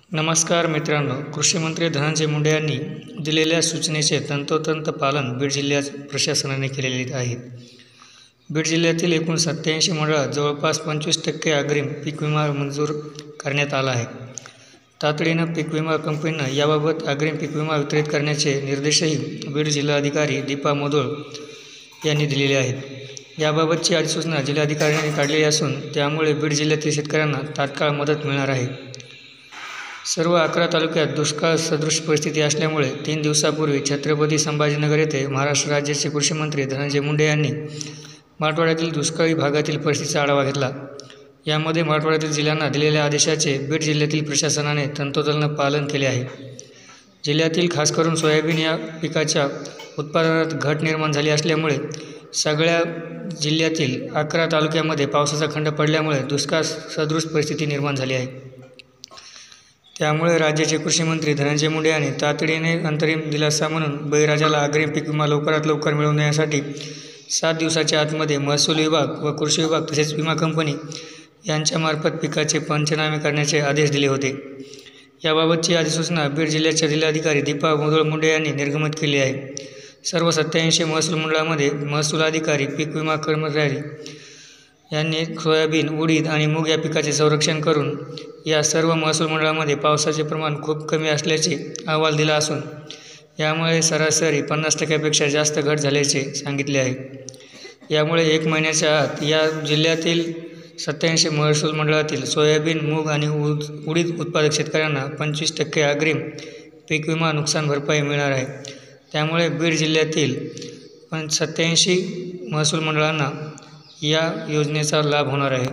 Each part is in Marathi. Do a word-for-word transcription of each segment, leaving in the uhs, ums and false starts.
नमस्कार मित्रांनो, कृषी मंत्री धनंजय मुंडे यांनी दिलेल्या सूचनेचे तंतोतंत पालन बीड जिल्ह्यात प्रशासनाने केलेले आहे। बीड जिल्ह्यातील एकूण सत्त्याऐंशी मंडळात जवळपास पंचवीस टक्के अग्रिम पीक विमा मंजूर करण्यात आला आहे। तातडीनं पीक विमा कंपनींना याबाबत अग्रिम पीक विमा वितरित करण्याचे निर्देशही बीड जिल्हाधिकारी दीपा मुधोळ यांनी दिलेले आहेत। याबाबतची अधिसूचना जिल्हाधिकाऱ्यांनी काढलेली असून त्यामुळे बीड जिल्ह्यातील शेतकऱ्यांना तात्काळ मदत मिळणार आहे। सर्व अकरा तालुक्यात दुष्काळ सदृश परिस्थिती असल्यामुळे तीन दिवसापूर्वी छत्रपती संभाजीनगर येथे महाराष्ट्र राज्याचे कृषी मंत्री धनंजय मुंडे यांनी मराठवाड्यातील दुष्काळी भागातील परिस्थितीचा आढावा घेतला। यामध्ये मराठवाड्यातील जिल्ह्यांना दिलेल्या आदेशाचे बीड जिल्ह्यातील प्रशासनाने तंतोतंत पालन केले आहे। जिल्ह्यातील खास करून सोयाबीन या पिकाच्या उत्पादनात घट निर्माण झाली असल्यामुळे सगळ्या जिल्ह्यातील अकरा तालुक्यामध्ये पावसाचा खंड पडल्यामुळे दुष्काळ सदृश परिस्थिती निर्माण झाली आहे। त्यामुळे राज्याचे कृषी मंत्री धनंजय मुंडे यांनी तातडीने अंतरिम दिलासा म्हणून बळीराजाला अग्रिम पीक विमा लवकरात लवकर मिळवून देण्यासाठी सात दिवसाच्या आतमध्ये महसूल विभाग व कृषी विभाग तसेच विमा कंपनी यांच्यामार्फत पिकाचे पंचनामे करण्याचे आदेश दिले होते। याबाबतची अधिसूचना बीड जिल्ह्याच्या जिल्हाधिकारी दीपा मुधोळ मुंडे यांनी निर्गमित केली आहे। सर्व सत्त्याऐंशी महसूल मंडळामध्ये महसूल अधिकारी, पीक विमा कर्मचारी यांनी सोयाबीन, उडीद आणि मूग या पिकाचे संरक्षण करून या सर्व महसूल मंडळामध्ये पावसाचे प्रमाण खूप कमी असल्याचे अहवाल दिला असून यामुळे सरासरी पन्नास टक्क्यापेक्षा जास्त घट झाल्याचे सांगितले आहे। यामुळे एक महिन्याच्या आत या जिल्ह्यातील सत्त्याऐंशी महसूल मंडळातील सोयाबीन, मूग आणि उद उडीद उत्पादक शेतकऱ्यांना पंचवीस टक्के अग्रिम पीक विमा नुकसान भरपाई मिळणार आहे। त्यामुळे बीड जिल्ह्यातील पण सत्त्याऐंशी महसूल मंडळांना या योजनेचा लाभ होणार आहे।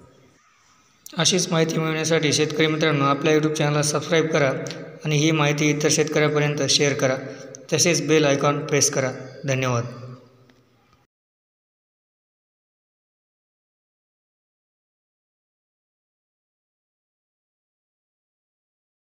अशीच माहिती मिळवण्यासाठी शेतकरी मित्रांनो आपल्या यूट्यूब चॅनलला सबस्क्राईब करा आणि ही माहिती इतर शेतकऱ्यांपर्यंत शेअर करा। तसेच बेल आयकॉन प्रेस करा। धन्यवाद।